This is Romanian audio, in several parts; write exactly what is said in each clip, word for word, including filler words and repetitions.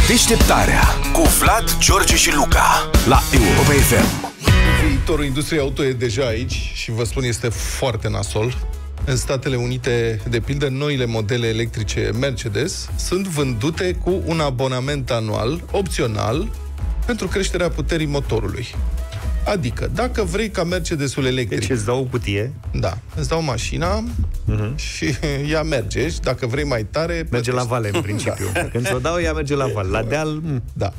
Deșteptarea cu Vlad, George și Luca la Europa F M. Viitorul industriei auto e deja aici și vă spun, este foarte nasol. În Statele Unite, de pildă, noile modele electrice Mercedes sunt vândute cu un abonament anual opțional pentru creșterea puterii motorului. Adică, dacă vrei ca Mercedesul electric... Deci îți dau o cutie. Da, îți dau mașina uh-huh. și ea merge. Și dacă vrei mai tare... Merge plătești. la vale, în principiu. Da. Când ți-o dau, ea merge la vale. La deal... Da.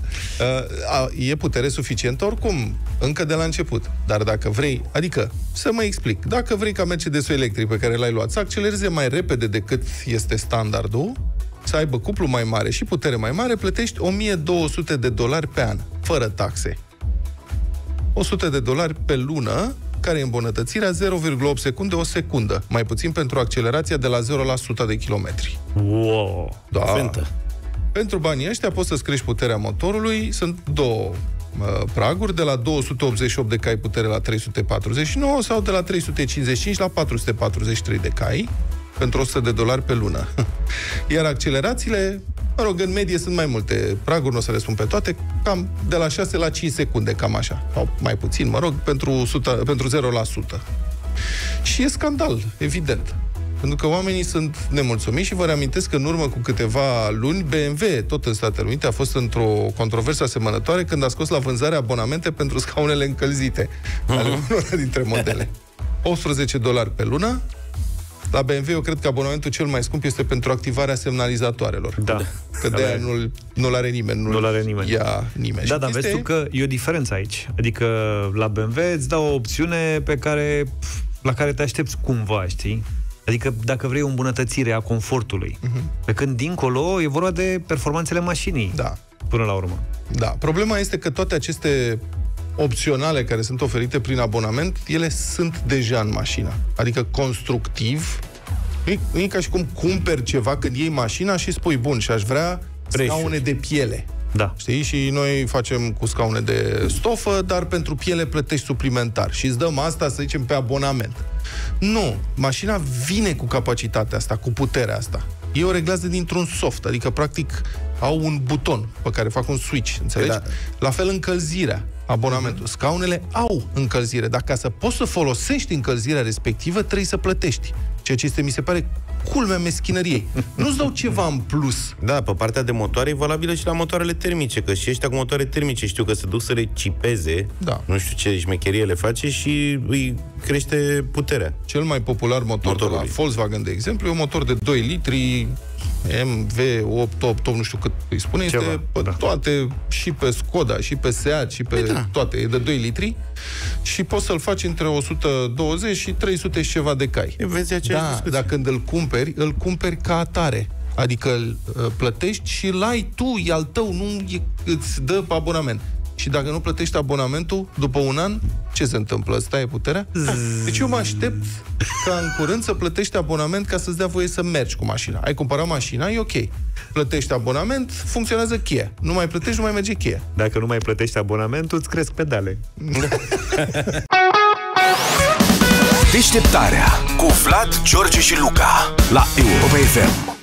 E putere suficientă oricum, încă de la început. Dar dacă vrei... Adică, să mă explic. Dacă vrei ca Mercedesul electric pe care l-ai luat să accelereze mai repede decât este standardul, să aibă cuplu mai mare și putere mai mare, plătești o mie două sute de dolari pe an, fără taxe. o sută de dolari pe lună, care e îmbunătățirea zero virgulă opt secunde o secundă, mai puțin pentru accelerația de la zero la o sută de kilometri. Wow! Da. Fentă. Pentru banii ăștia poți să-ți crești puterea motorului. Sunt două uh, praguri, de la două sute optzeci și opt de cai putere la trei sute patruzeci și nouă sau de la trei sute cincizeci și cinci la patru sute patruzeci și trei de cai pentru o sută de dolari pe lună. Iar accelerațiile, mă rog, în medie sunt mai multe praguri, nu o să le spun pe toate, cam de la șase la cinci secunde, cam așa. Sau mai puțin, mă rog, pentru, o sută, pentru zero la sută. Și e scandal, evident. Pentru că oamenii sunt nemulțumiți și vă reamintesc că în urmă cu câteva luni, B M W, tot în Statele Unite, a fost într-o controversă asemănătoare când a scos la vânzare abonamente pentru scaunele încălzite ale unora dintre modele. optsprezece dolari pe lună. La B M W, eu cred că abonamentul cel mai scump este pentru activarea semnalizatoarelor. Da. Că de aia nu-l, nu-l are nimeni. Nu-l, nu-l are nimeni. ia nimeni. Da, dar vezi tu că e o diferență aici. Adică la B M W îți dau o opțiune pe care, la care te aștepți cumva, știi? Adică dacă vrei o îmbunătățire a confortului. Uh-huh. Pe când dincolo e vorba de performanțele mașinii. Da. Până la urmă. Da. Problema este că toate aceste opționale care sunt oferite prin abonament, ele sunt deja în mașină. Adică constructiv, nu e ca și cum cumperi ceva când iei mașina și spui, bun, și aș vrea scaune de piele. Da. Știi? Și noi facem cu scaune de stofă, dar pentru piele plătești suplimentar. Și îți dăm asta, să zicem, pe abonament. Nu. Mașina vine cu capacitatea asta, cu puterea asta. Ei o reglează dintr-un soft, adică, practic, au un buton pe care fac un switch, înțelegi? Da. La fel încălzirea, abonamentul. Uh-huh. Scaunele au încălzire, dar ca să poți să folosești încălzirea respectivă, trebuie să plătești. Ceea ce este, mi se pare, culmea meschinăriei. Nu-ți dau ceva în plus. Da, pe partea de motoare e valabilă și la motoarele termice, că și ăștia cu motoare termice știu că se duc să le cipeze, da. Nu știu ce șmecherie le face și îi crește puterea. Cel mai popular motor de la Volkswagen, de exemplu, e un motor de doi litri, M V opt opt, nu știu cât îi spune, ceva, este pe da. toate, și pe Skoda, și pe Seat, și pe da. toate, e de doi litri și poți să-l faci între o sută douăzeci și trei sute și ceva de cai. E, vezi da, dar când îl cumperi, îl cumperi ca atare. Adică îl uh, plătești și îl ai tu, e al tău, nu e, îți dă abonament. Și dacă nu plătești abonamentul, după un an, ce se întâmplă? Stai puterea? Deci eu mă aștept ca în curând să plătești abonament ca să-ți dea voie să mergi cu mașina. Ai cumpărat mașina, e ok. Plătești abonament, funcționează cheia. Nu mai plătești, nu mai merge cheia. Dacă nu mai plătești abonamentul, îți cresc pedale. Deșteptarea cu Vlad, George și Luca la Europa F M.